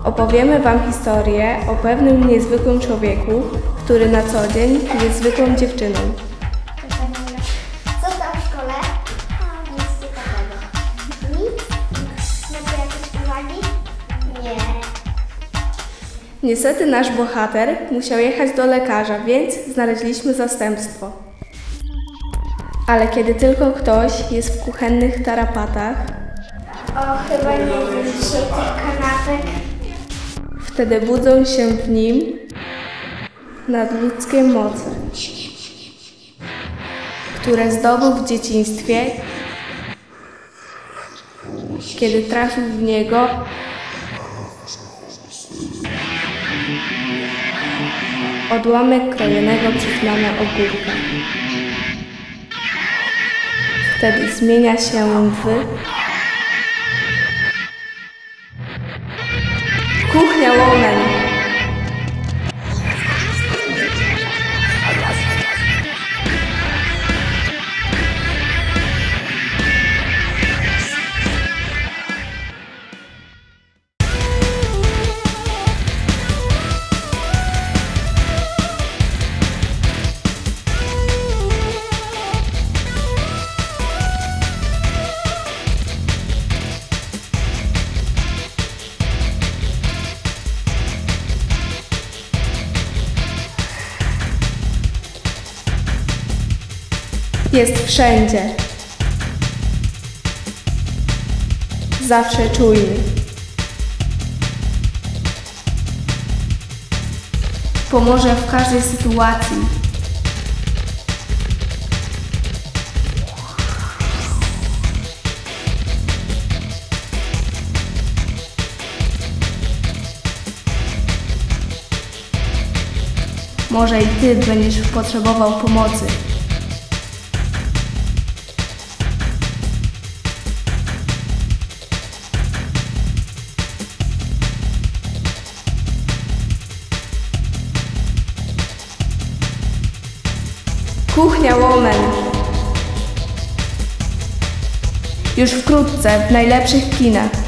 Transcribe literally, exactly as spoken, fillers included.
Opowiemy Wam historię o pewnym niezwykłym człowieku, który na co dzień jest zwykłą dziewczyną. Co tam w szkole? A, nic ciekawego. Nic? Macie jakieś uwagi? Nie. Niestety nasz bohater musiał jechać do lekarza, więc znaleźliśmy zastępstwo. Ale kiedy tylko ktoś jest w kuchennych tarapatach, O, chyba nie wiem, dzisiaj tych kanapek. wtedy budzą się w nim nadludzkie moce, które zdobył w dzieciństwie, kiedy trafił w niego odłamek krojonego przez mamę ogórka. Wtedy zmienia się w Kuchnia Łomen. Jest wszędzie. Zawsze czujny. Pomoże w każdej sytuacji. Może i Ty będziesz potrzebował pomocy. Kuchnia Łomen. Już wkrótce w najlepszych kinach.